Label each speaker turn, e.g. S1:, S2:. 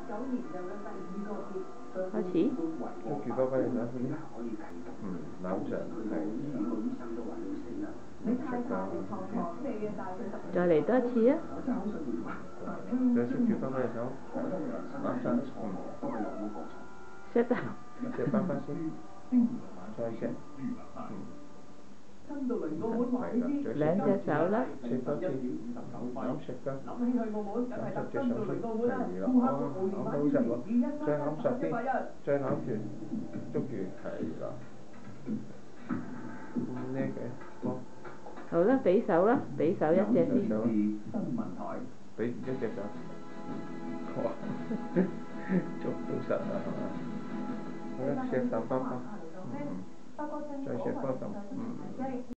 S1: 開始。
S2: 捉住包包隻手先。攬着係。
S1: 再嚟多一次啊！
S2: 再捉住包包隻手，攬實。
S1: 錫得。
S2: 錫翻先，再錫。
S1: 兩隻手啦。
S2: 錫多次，攬實㗎，攬實隻手先，係啦，哇，攬得好實喎，再攬實啲，再攬住，捉住，係啦，咁叻嘅，好。
S1: 好啦，俾手啦，俾手一隻先。
S2: 俾一隻手，哇，捉到實啦，係嘛？好啦，錫啖包包，再錫多啖，